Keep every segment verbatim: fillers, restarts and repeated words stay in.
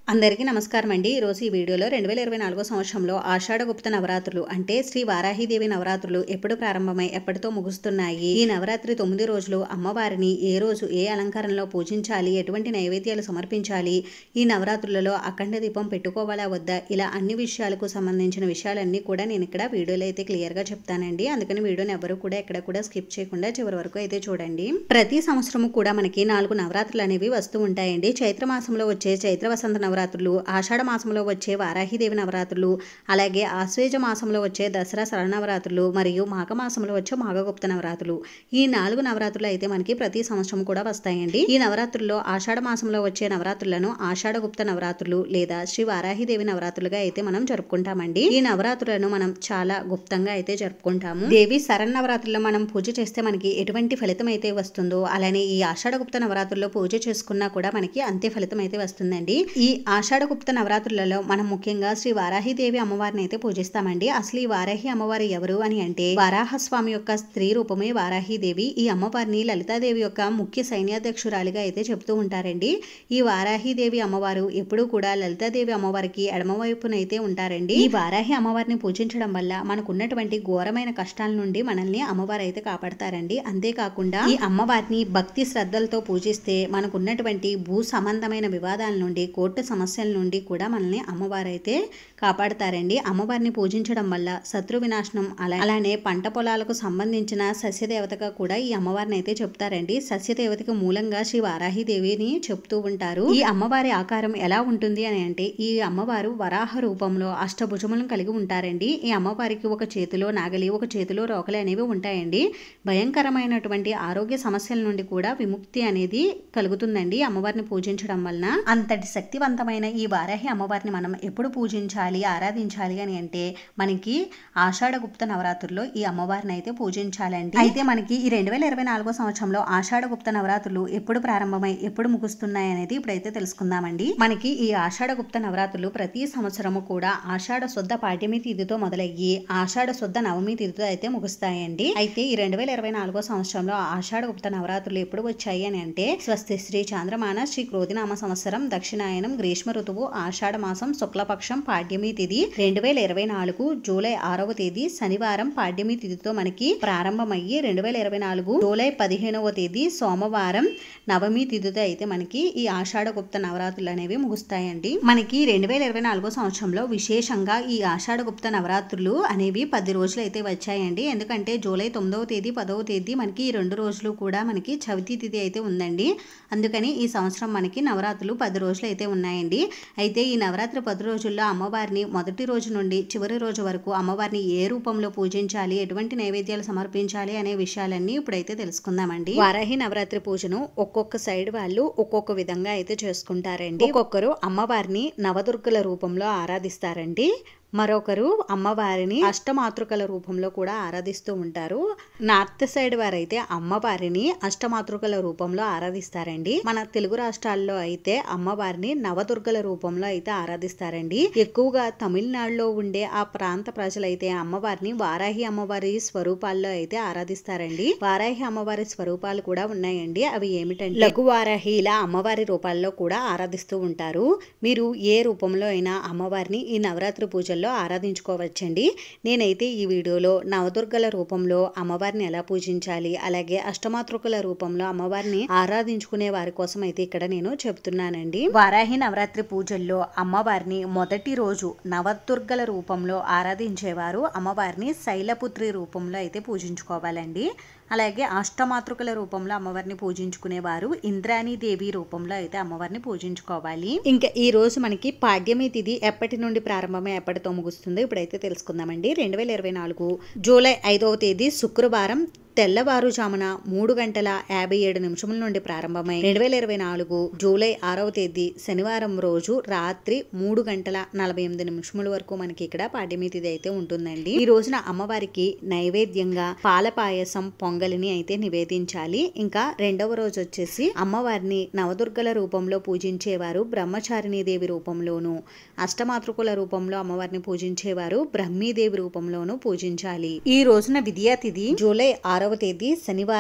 అందరికీ నమస్కారం అండి. ఈరోజు ఈ వీడియోలో రెండు వేల ఇరవై నాలుగో సంవత్సరంలో ఆషాఢగుప్త నవరాత్రులు అంటే శ్రీ వారాహీదేవి నవరాత్రులు ఎప్పుడు ప్రారంభమై ఎప్పటితో ముగుస్తున్నాయి, ఈ నవరాత్రి తొమ్మిది రోజులు అమ్మవారిని ఏ రోజు ఏ అలంకారంలో పూజించాలి, ఎటువంటి నైవేద్యాలు సమర్పించాలి, ఈ నవరాత్రులలో అఖండ దీపం పెట్టుకోవాలా వద్దా, ఇలా అన్ని విషయాలకు సంబంధించిన విషయాలన్నీ కూడా నేను ఇక్కడ వీడియోలో అయితే క్లియర్గా చెప్తానండి. అందుకని వీడియోని ఎవరు కూడా ఎక్కడ కూడా స్కిప్ చేయకుండా చివరి వరకు అయితే చూడండి. ప్రతి సంవత్సరము కూడా మనకి నాలుగు నవరాత్రులు అనేవి వస్తూ ఉంటాయండి. చైత్ర మాసంలో వచ్చే చైత్ర వసంత నవరాత్రులు, ఆషాఢ మాసంలో వచ్చే వారాహీదేవి నవరాత్రులు, అలాగే ఆశ్వేజ మాసంలో వచ్చే దసరా శరన్నవరాత్రులు మరియు మాఘ మాసంలో వచ్చే మాఘగుప్త నవరాత్రులు. ఈ నాలుగు నవరాత్రులు అయితే మనకి ప్రతి సంవత్సరం కూడా వస్తాయండి. ఈ నవరాత్రుల్లో ఆషాఢ మాసంలో వచ్చే నవరాత్రులను ఆషాఢగుప్త నవరాత్రులు లేదా శ్రీ వారాహీదేవి నవరాత్రులుగా అయితే మనం జరుపుకుంటామండి. ఈ నవరాత్రులను మనం చాలా గుప్తంగా అయితే జరుపుకుంటాము. దేవి శరన్నవరాత్రుల్లో మనం పూజ చేస్తే మనకి ఎటువంటి ఫలితం అయితే వస్తుందో, అలానే ఈ ఆషాఢగుప్త నవరాత్రుల్లో పూజ చేసుకున్నా కూడా మనకి అంతే ఫలితం అయితే వస్తుందండి. ఈ ఆషాఢగుప్త నవరాత్రులలో మనం ముఖ్యంగా శ్రీ వారాహీదేవి అమ్మవారిని అయితే పూజిస్తామండి. అసలు ఈ వారాహి అమ్మవారు ఎవరు అని అంటే, వరాహస్వామి యొక్క స్త్రీ రూపమే వారాహీదేవి. ఈ అమ్మవారిని లలితాదేవి యొక్క ముఖ్య సైన్యాధ్యక్షురాలిగా అయితే చెప్తూ ఉంటారండి. ఈ వారాహీదేవి అమ్మవారు ఎప్పుడూ కూడా లలితాదేవి అమ్మవారికి ఎడమవైపునైతే ఉంటారండి. ఈ వారాహి అమ్మవారిని పూజించడం వల్ల మనకు ఉన్నటువంటి ఘోరమైన కష్టాల నుండి మనల్ని అమ్మవారు అయితే కాపాడతారండి. అంతేకాకుండా ఈ అమ్మవారిని భక్తి శ్రద్ధలతో పూజిస్తే మనకున్నటువంటి భూ సంబంధమైన వివాదాల నుండి, కోర్టు సమస్యల నుండి కూడా మనల్ని అమ్మవారు అయితే కాపాడతారండి. అమ్మవారిని పూజించడం వల్ల శత్రు వినాశనం, అలా అలానే పంట పొలాలకు సంబంధించిన సస్యదేవతగా కూడా ఈ అమ్మవారిని అయితే చెప్తారండి. సస్యదేవతకి మూలంగా శ్రీ వారాహీదేవిని చెప్తూ ఉంటారు. ఈ అమ్మవారి ఆకారం ఎలా ఉంటుంది అని అంటే, ఈ అమ్మవారు వరాహ రూపంలో అష్టభుజములను కలిగి ఉంటారండి. ఈ అమ్మవారికి ఒక చేతిలో నాగలి, ఒక చేతిలో రోకలి అనేవి ఉంటాయండి. భయంకరమైనటువంటి ఆరోగ్య సమస్యల నుండి కూడా విముక్తి అనేది కలుగుతుందండి అమ్మవారిని పూజించడం వలన. అంతటి శక్తివంతమైన ఈ వారాహి అమ్మవారిని మనం ఎప్పుడు పూజించాలి, ఆరాధించాలి అని అంటే, మనకి ఆషాఢగుప్త నవరాత్రుల్లో ఈ అమ్మవారిని అయితే పూజించాలండి. అయితే మనకి ఈ రెండు వేల ఇరవై నాలుగో సంవత్సరంలో ఆషాఢగుప్త నవరాత్రులు ఎప్పుడు ప్రారంభమై ఎప్పుడు ముగుస్తున్నాయి అనేది ఇప్పుడైతే తెలుసుకుందామండి. మనకి ఈ ఆషాఢగుప్త నవరాత్రులు ప్రతి సంవత్సరము కూడా ఆషాఢ శుద్ధ పాడ్యమి తిథితో మొదలయ్యి ఆషాఢ శుద్ధ నవమి తిథితో అయితే ముగుస్తాయండి. అయితే ఈ రెండు వేల ఇరవై నాలుగో సంవత్సరంలో ఆషాఢగుప్త నవరాత్రులు ఎప్పుడు వచ్చాయి అని అంటే, స్వస్తి శ్రీ చాంద్రమాన శ్రీ క్రోధినామ సంవత్సరం దక్షిణాయనం గ్రీష్మ ఋతువు ఆషాఢ మాసం శుక్లపక్షం పాడ్యమి తిథి రెండు వేల ఇరవై నాలుగు జూలై ఆరవ తేదీ శనివారం పాడ్యమి తిథితో మనకి ప్రారంభమయ్యి రెండు వేల ఇరవై నాలుగు జూలై పదిహేనవ తేదీ సోమవారం నవమి తిథితో అయితే మనకి ఈ ఆషాఢగుప్త నవరాత్రులు అనేవి ముగుస్తాయండి. మనకి రెండు వేల ఇరవై నాలుగో సంవత్సరంలో విశేషంగా ఈ ఆషాఢగుప్త నవరాత్రులు అనేవి పది రోజులు అయితే వచ్చాయండి. ఎందుకంటే జూలై తొమ్మిదవ తేదీ పదవ తేదీ మనకి ఈ రెండు రోజులు కూడా మనకి చవితి తిథి అయితే ఉందండి. అందుకని ఈ సంవత్సరం మనకి నవరాత్రులు పది రోజులు అయితే ఉన్నాయండి. అయితే ఈ నవరాత్రి పది రోజుల్లో అమ్మవారిని మొదటి రోజు నుండి చివరి రోజు వరకు అమ్మవారిని ఏ రూపంలో పూజించాలి, ఎటువంటి నైవేద్యాలు సమర్పించాలి అనే విషయాలన్నీ ఇప్పుడైతే తెలుసుకుందామండి. వారాహి నవరాత్రి పూజను ఒక్కొక్క సైడ్ వాళ్ళు ఒక్కొక్క విధంగా అయితే చేసుకుంటారండి. ఒక్కొక్కరు అమ్మవారిని నవదుర్గల రూపంలో ఆరాధిస్తారండి. మరొకరు అమ్మవారిని అష్టమాతృకల రూపంలో కూడా ఆరాధిస్తూ ఉంటారు. నార్త్ సైడ్ వారైతే అమ్మవారిని అష్టమాతృకల రూపంలో ఆరాధిస్తారండి. మన తెలుగు రాష్ట్రాల్లో అయితే అమ్మవారిని నవదుర్గల రూపంలో అయితే ఆరాధిస్తారండి. ఎక్కువగా తమిళనాడులో ఉండే ఆ ప్రాంత ప్రజలైతే అమ్మవారిని వారాహి అమ్మవారి స్వరూపాల్లో అయితే ఆరాధిస్తారండి. వారాహి అమ్మవారి స్వరూపాలు కూడా ఉన్నాయండి. అవి ఏమిటంటే, లఘు వారాహి ఇలా అమ్మవారి రూపాల్లో కూడా ఆరాధిస్తూ ఉంటారు. మీరు ఏ రూపంలో అయినా అమ్మవారిని ఈ నవరాత్రి పూజ ఆరాధించుకోవచ్చండి. నేనైతే ఈ వీడియోలో నవదుర్గల రూపంలో అమ్మవారిని ఎలా పూజించాలి, అలాగే అష్టమాతృకల రూపంలో అమ్మవారిని ఆరాధించుకునే వారి కోసం అయితే ఇక్కడ నేను చెప్తున్నానండి. వారాహి నవరాత్రి పూజల్లో అమ్మవారిని మొదటి రోజు నవదుర్గల రూపంలో ఆరాధించేవారు అమ్మవారిని శైలపుత్రి రూపంలో అయితే పూజించుకోవాలండి. అలాగే అష్టమాతృకల రూపంలో అమ్మవారిని పూజించుకునేవారు ఇంద్రాణీదేవి రూపంలో అయితే అమ్మవారిని పూజించుకోవాలి. ఇంకా ఈ రోజు మనకి పాడ్యమి తిథి ఎప్పటి నుండి ప్రారంభమై ఎప్పటితో ముగుస్తుందో ఇప్పుడైతే తెలుసుకుందామండి. రెండు వేల ఇరవై నాలుగు జూలై ఐదవ తేదీ శుక్రవారం తెల్లవారుజామున మూడు గంటల యాభై ఏడు నిమిషముల నుండి ప్రారంభమై రెండు వేల ఇరవై నాలుగు జూలై ఆరవ తేదీ శనివారం రోజు రాత్రి మూడు గంటల నలభై ఎనిమిది నిమిషముల వరకు మనకి ఇక్కడ పాడ్యమి తిథి అయితే ఉంటుందండి. ఈ రోజున అమ్మవారికి నైవేద్యంగా పాల పాయసం, పొంగలిని అయితే నివేదించాలి. ఇంకా రెండవ రోజు వచ్చేసి అమ్మవారిని నవదుర్గల రూపంలో పూజించేవారు బ్రహ్మచారిణీ దేవి రూపంలోను, అష్టమాతృకుల రూపంలో అమ్మవారిని పూజించేవారు బ్రహ్మీదేవి రూపంలోను పూజించాలి. ఈ రోజున విద్యా తిథి జూలై ఆరవ తేదీ శనివారం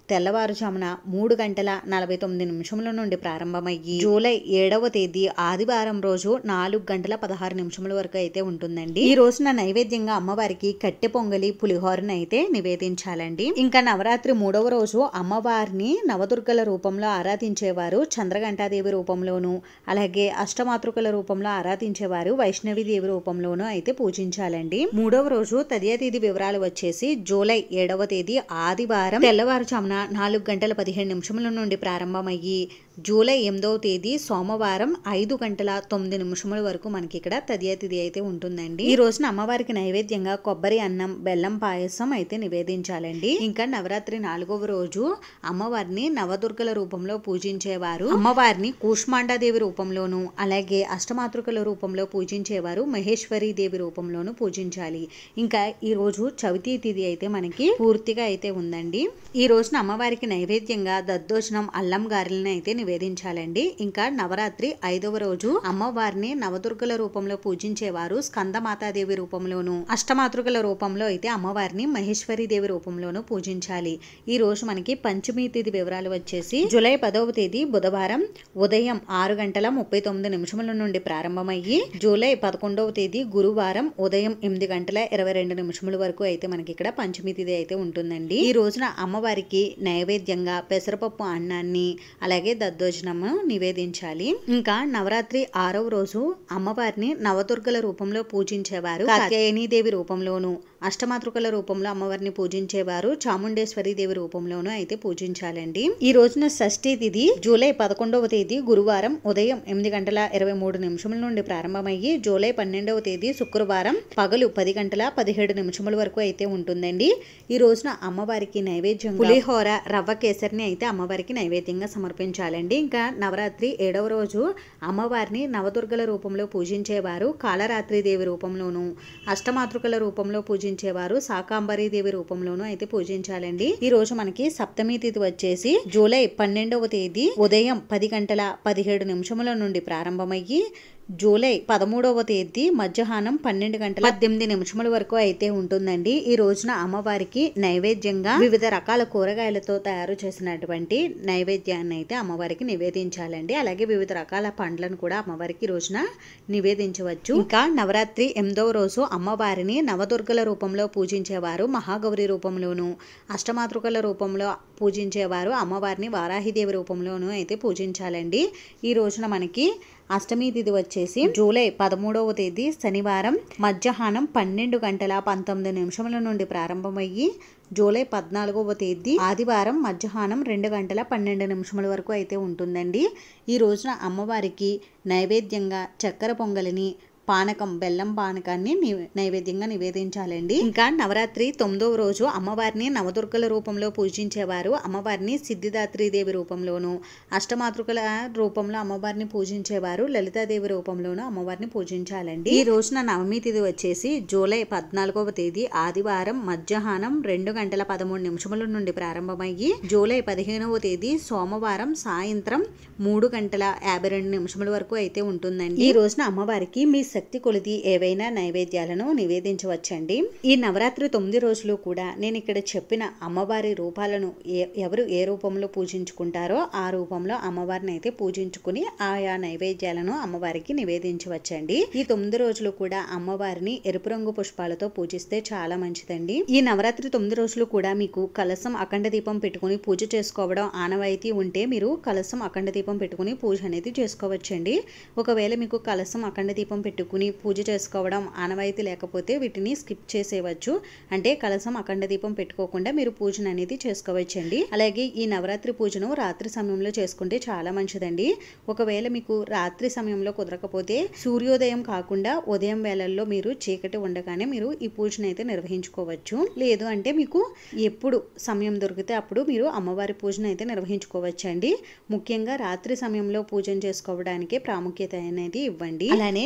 తెల్లవారుజామున మూడు గంటల నలభై తొమ్మిది నిమిషముల నుండి ప్రారంభమయ్యి జూలై ఏడవ తేదీ ఆదివారం రోజు నాలుగు గంటల పదహారు నిమిషముల వరకు అయితే ఉంటుందండి. ఈ రోజున నైవేద్యంగా అమ్మవారికి కట్టె పొంగలి పులిహోరను అయితే నివేదించాలండి. ఇంకా నవరాత్రి మూడవ రోజు అమ్మవారిని నవదుర్గల రూపంలో ఆరాధించేవారు చంద్రఘంటాదేవి రూపంలోను, అలాగే అష్టమాతృకల రూపంలో ఆరాధించేవారు వైష్ణవి దేవి రూపంలోనూ అయితే పూజించాలండి. మూడవ రోజు తదియ తేదీ వివరాలు వచ్చేసి జూలై ఏడవ తేదీ ఆదివారం తెల్లవారుజామున నాలుగు గంటల పదిహేడు నిమిషముల నుండి ప్రారంభమయ్యి జూలై ఎనిమిదవ తేదీ సోమవారం ఐదు గంటల తొమ్మిది నిమిషముల వరకు మనకి ఇక్కడ తదియ తిథి అయితే ఉంటుందండి. ఈ రోజున అమ్మవారికి నైవేద్యంగా కొబ్బరి అన్నం, బెల్లం పాయసం అయితే నివేదించాలండి. ఇంకా నవరాత్రి నాలుగవ రోజు అమ్మవారిని నవదుర్గల రూపంలో పూజించేవారు అమ్మవారిని కూష్మాండాదేవి రూపంలోను, అలాగే అష్టమాతృకల రూపంలో పూజించేవారు మహేశ్వరి దేవి రూపంలోను పూజించాలి. ఇంకా ఈ రోజు చవితి తిథి అయితే మనకి పూర్తిగా అయితే ఉందండి. ఈ రోజున అమ్మవారికి నైవేద్యంగా దద్దోజనం, అల్లం గారెలను అయితే నివేదించాలండి. ఇంకా నవరాత్రి ఐదవ రోజు అమ్మవారిని నవదుర్గల రూపంలో పూజించేవారు స్కందమాతాదేవి రూపంలోను, అష్టమాతృకల రూపంలో అయితే అమ్మవారిని మహేశ్వరి దేవి రూపంలోను పూజించాలి. ఈ రోజు మనకి పంచమి తిథి వివరాలు వచ్చేసి జూలై పదవ తేదీ బుధవారం ఉదయం ఆరు గంటల ముప్పై తొమ్మిది నిమిషముల నుండి ప్రారంభమయ్యి జూలై పదకొండవ తేదీ గురువారం ఉదయం ఎనిమిది గంటల ఇరవై రెండు నిమిషముల వరకు అయితే మనకి ఇక్కడ పంచమి తిథి అయితే ఉంటుందండి. ఈ రోజున అమ్మవారికి నైవేద్యంగా పెసరపప్పు అన్నాన్ని, అలాగే దద్దోజనము నివేదించాలి. ఇంకా నవరాత్రి ఆరవ రోజు అమ్మవారిని నవదుర్గల రూపంలో పూజించేవారు కాత్యాయని దేవి రూపంలోను, అష్టమాతృకల రూపంలో అమ్మవారిని పూజించేవారు చాముండేశ్వరి దేవి రూపంలోనూ అయితే పూజించాలండి. ఈ రోజున షష్ఠి తిథి జూలై పదకొండవ తేదీ గురువారం ఉదయం ఎనిమిది గంటల ఇరవై మూడు నిమిషముల నుండి ప్రారంభమయ్యి జూలై పన్నెండవ తేదీ శుక్రవారం పగలు పది గంటల పదిహేడు నిమిషముల వరకు అయితే ఉంటుందండి. ఈ రోజున అమ్మవారికి నైవేద్యం పులిహోర, రవ్వ కేసరిని అయితే అమ్మవారికి నైవేద్యంగా సమర్పించాలండి. ఇంకా నవరాత్రి ఏడవ రోజు అమ్మవారిని నవదుర్గల రూపంలో పూజించేవారు కాళరాత్రి దేవి రూపంలోను, అష్టమాతృకల రూపంలో పూజించేవారు శాకాంబరి దేవి రూపంలోను అయితే పూజించాలండి. ఈ రోజు మనకి సప్తమి తిథి వచ్చేసి జూలై పన్నెండవ తేదీ ఉదయం పది గంటల పదిహేడు నిమిషముల నుండి ప్రారంభమయ్యి జూలై పదమూడవ తేదీ మధ్యాహ్నం పన్నెండు గంటల పద్దెనిమిది నిమిషముల వరకు అయితే ఉంటుందండి. ఈ రోజున అమ్మవారికి నైవేద్యంగా వివిధ రకాల కూరగాయలతో తయారు చేసినటువంటి నైవేద్యాన్ని అయితే అమ్మవారికి నివేదించాలండి. అలాగే వివిధ రకాల పండ్లను కూడా అమ్మవారికి ఈ రోజున నివేదించవచ్చు. ఇంకా నవరాత్రి ఎనిమిదవ రోజు అమ్మవారిని నవదుర్గల రూపంలో పూజించేవారు మహాగౌరి రూపంలోను, అష్టమాతృకల రూపంలో పూజించేవారు అమ్మవారిని వారాహిదేవి రూపంలోనూ అయితే పూజించాలండి. ఈ రోజున మనకి అష్టమి తిథి వచ్చేసి జూలై పదమూడవ తేదీ శనివారం మధ్యాహ్నం పన్నెండు గంటల పంతొమ్మిది నిమిషముల నుండి ప్రారంభమయ్యి జూలై పద్నాలుగవ తేదీ ఆదివారం మధ్యాహ్నం రెండు గంటల పన్నెండు నిమిషముల వరకు అయితే ఉంటుందండి. ఈ రోజున అమ్మవారికి నైవేద్యంగా చక్కెర పొంగలిని, పానకం, బెల్లం పానకాన్ని నైవేద్యంగా నివేదించాలండి. ఇంకా నవరాత్రి తొమ్మిదవ రోజు అమ్మవారిని నవదుర్గల రూపంలో పూజించేవారు అమ్మవారిని సిద్ధిదాత్రి దేవి రూపంలోను, అష్టమాతృకల రూపంలో అమ్మవారిని పూజించేవారు లలితాదేవి రూపంలోను అమ్మవారిని పూజించాలండి. ఈ రోజున నవమి తిథి వచ్చేసి జూలై పద్నాలుగవ తేదీ ఆదివారం మధ్యాహ్నం రెండు గంటల పదమూడు నిమిషముల నుండి ప్రారంభమయ్యి జూలై పదిహేనవ తేదీ సోమవారం సాయంత్రం మూడు గంటల యాభై రెండు నిమిషముల వరకు అయితే ఉంటుందండి. ఈ రోజున అమ్మవారికి మీ శక్తి కొలిది ఏవైనా నైవేద్యాలను నివేదించవచ్చండి. ఈ నవరాత్రి తొమ్మిది రోజులు కూడా నేను ఇక్కడ చెప్పిన అమ్మవారి రూపాలను ఎవరు ఏ రూపంలో పూజించుకుంటారో ఆ రూపంలో అమ్మవారిని అయితే పూజించుకుని ఆయా నైవేద్యాలను అమ్మవారికి నివేదించవచ్చండి. ఈ తొమ్మిది రోజులు కూడా అమ్మవారిని ఎరుపు రంగు పుష్పాలతో పూజిస్తే చాలా మంచిదండి. ఈ నవరాత్రి తొమ్మిది రోజులు కూడా మీకు కలసం అఖండ దీపం పెట్టుకుని పూజ చేసుకోవడం ఆనవాయితీ ఉంటే మీరు కలసం అఖండ దీపం పెట్టుకుని పూజ అనేది చేసుకోవచ్చండి. ఒకవేళ మీకు కలసం అఖండ దీపం పెట్టుకుని పూజ చేసుకోవడం ఆనవాయితీ లేకపోతే వీటిని స్కిప్ చేసేవచ్చు. అంటే కలసం అఖండ దీపం పెట్టుకోకుండా మీరు పూజను అనేది చేసుకోవచ్చండి. అలాగే ఈ నవరాత్రి పూజను రాత్రి సమయంలో చేసుకుంటే చాలా మంచిదండి. ఒకవేళ మీకు రాత్రి సమయంలో కుదరకపోతే సూర్యోదయం కాకుండా ఉదయం వేళల్లో మీరు చీకటి ఉండగానే మీరు ఈ పూజను అయితే నిర్వహించుకోవచ్చు. లేదు అంటే మీకు ఎప్పుడు సమయం దొరికితే అప్పుడు మీరు అమ్మవారి పూజను అయితే నిర్వహించుకోవచ్చండి. ముఖ్యంగా రాత్రి సమయంలో పూజను చేసుకోవడానికి ప్రాముఖ్యత అనేది ఇవ్వండి. అలానే నైవేద్యం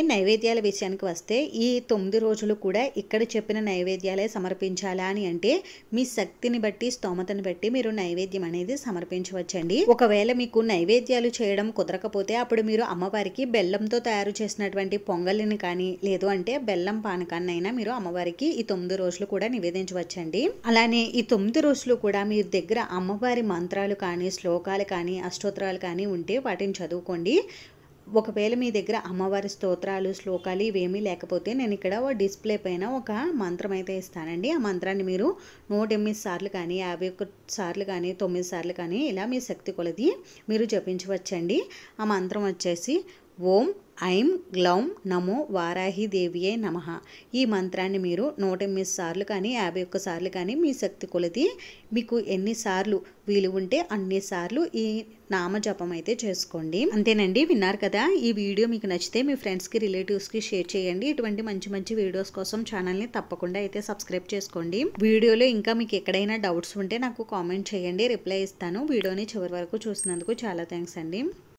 నైవేద్యాల విషయానికి వస్తే ఈ తొమ్మిది రోజులు కూడా ఇక్కడ చెప్పిన నైవేద్యాలే సమర్పించాలా అని అంటే మీ శక్తిని బట్టి స్తోమతని బట్టి మీరు నైవేద్యం అనేది సమర్పించవచ్చండి. ఒకవేళ మీకు నైవేద్యాలు చేయడం కుదరకపోతే అప్పుడు మీరు అమ్మవారికి బెల్లంతో తయారు చేసినటువంటి పొంగలిని కానీ లేదు అంటే బెల్లం పానకాన్ని అయినా మీరు అమ్మవారికి ఈ తొమ్మిది రోజులు కూడా నివేదించవచ్చండి. అలానే ఈ తొమ్మిది రోజులు కూడా మీ దగ్గర అమ్మవారి మంత్రాలు కానీ శ్లోకాలు కానీ అష్టోత్తరాలు కానీ ఉంటే వాటిని చదువుకోండి. ఒకవేళ మీ దగ్గర అమ్మవారి స్తోత్రాలు శ్లోకాలు ఇవేమీ లేకపోతే నేను ఇక్కడ ఓ డిస్ప్లే పైన ఒక మంత్రం అయితే ఇస్తానండి. ఆ మంత్రాన్ని మీరు నూట ఎనిమిది సార్లు కానీ యాభై ఒక్క సార్లు కానీ తొమ్మిది సార్లు కానీ ఇలా మీ శక్తి కొలది మీరు జపించవచ్చండి. ఆ మంత్రం వచ్చేసి ఓం ఐం గ్లౌం నమో వారాహి దేవియే నమః. ఈ మంత్రాన్ని మీరు నూట ఎనిమిది సార్లు కానీ యాభై ఒక్క సార్లు కానీ మీ శక్తి కొలది మీకు ఎన్నిసార్లు వీలు ఉంటే అన్నిసార్లు ఈ నామజపం అయితే చేసుకోండి. అంతేనండి, విన్నారు కదా. ఈ వీడియో మీకు నచ్చితే మీ ఫ్రెండ్స్కి రిలేటివ్స్కి షేర్ చేయండి. ఇటువంటి మంచి మంచి వీడియోస్ కోసం ఛానల్ని తప్పకుండా అయితే సబ్స్క్రైబ్ చేసుకోండి. వీడియోలో ఇంకా మీకు ఎక్కడైనా డౌట్స్ ఉంటే నాకు కామెంట్ చేయండి, రిప్లై ఇస్తాను. వీడియోని చివరి వరకు చూసినందుకు చాలా థ్యాంక్స్ అండి.